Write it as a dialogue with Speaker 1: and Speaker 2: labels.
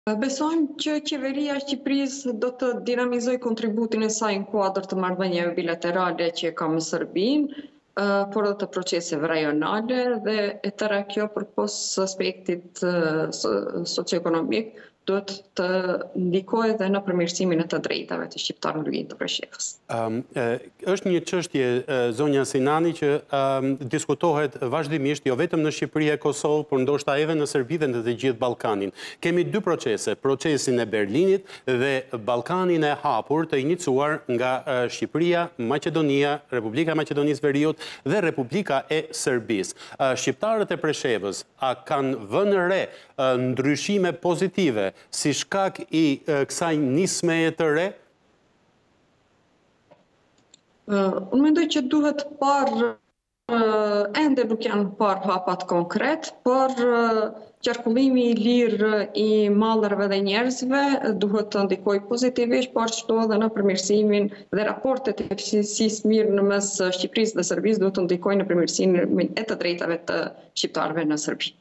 Speaker 1: Besojmë që qeveria e Shqipërisë do të dinamizoj kontributin e saj në kuadër të marrëdhënieve bilaterale që ka me Serbinë, por edhe të proceseve rajonale dhe e tëra kjo përpos aspektit socioekonomik duhet të ndikojë edhe në përmirësimin e të drejtave të shqiptarëve në lëvizjen të Preshevës.
Speaker 2: Është një çështje, zonja Sinani, që diskutohet vazhdimisht jo vetëm në Shqipëri e Kosovë, por ndoshta edhe në Serbi dhe në të gjithë Ballkanin. Kemi dy procese, procesin e Berlinit dhe Ballkanin e hapur të iniciuar nga Shqipëria, Maqedonia, Republika e Maqedonisë Veriut dhe Republika e Serbisë. Shqiptarët e Preshevës a kanë vënë re ndryshime pozitive si shkak i kësaj nismeje të re?
Speaker 1: Unë mendoj që duhet parë, ende nuk janë parë hapat konkret, por qarkullimi i lirë i mallrave dhe njerëzve duhet të ndikojë pozitivisht, por ashtu edhe në përmirësimin dhe raportet e shoqërisë mirë në mes Shqipërisë dhe Serbisë duhet të ndikojnë në përmirësimin e të drejtave të shqiptarëve në Serbi.